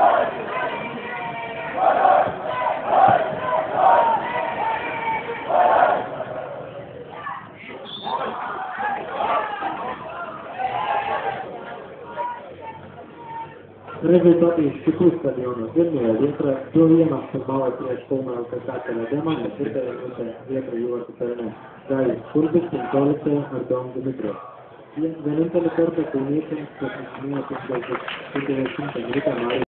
Rezultatai iš kitų stadionų Vilniuje Vėtra 2-1 pirmavo prieš Kauno LKK Teledemą, 4 minutę Vėtra įvartį pelnė Gajus Kurbis, 15 Artiom Dimitrov. Vienintelį kartą kauniečiams pasižymėjo 50 minutę Marius